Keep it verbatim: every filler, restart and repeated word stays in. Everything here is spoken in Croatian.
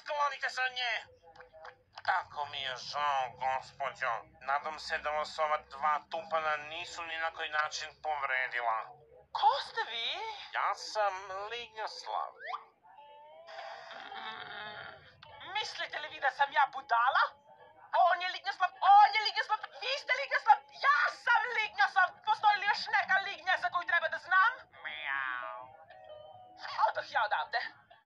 sklonite se od nje. Tako mi je žao, gospođo. Nadam se da vas ova dva tupana nisu ni na koji način povredila. Ko ste vi? Ja sam Lignjoslav. Mislite li vi da sam ja budala? On je Lignjoslav, on je Lignjoslav, vi ste Lignjoslav, ja sam Lignjoslav! Postoji li još neka Lignja za koju treba da znam? Miau. Odoh ja odavde.